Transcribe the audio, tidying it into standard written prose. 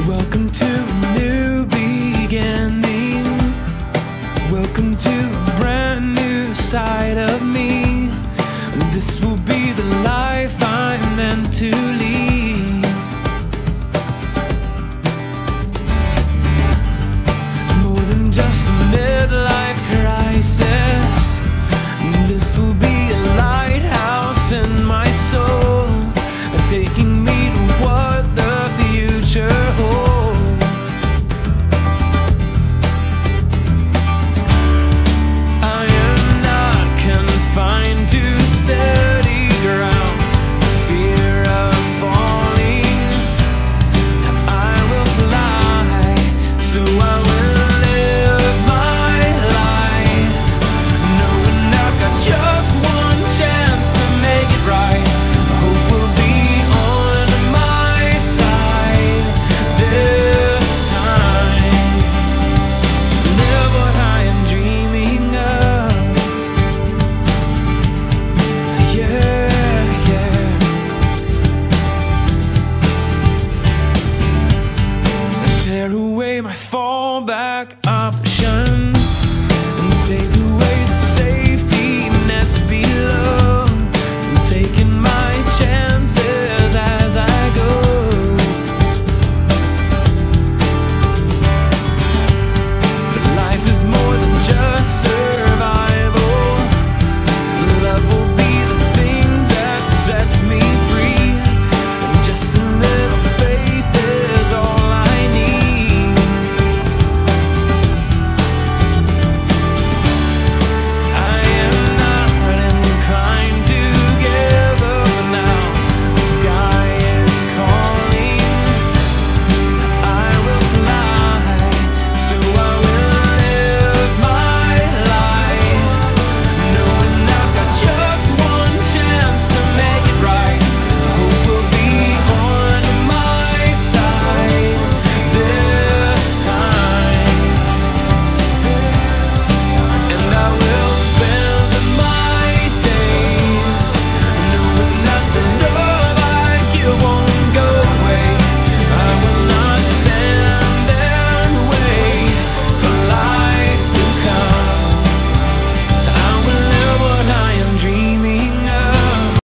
Welcome to a new beginning. Welcome to a brand new side of me. This will be the life I'm meant to lead. More than just a midlife crisis. This will be a lighthouse in my soul, taking me to what the future holds. I am not confined to steady ground, the fear of falling. I will fly, so I will live my life, knowing I've got just one chance to make it right. Hope will be on my side this time. Live what I am dreaming of. Yeah, yeah. Tear away my fallback.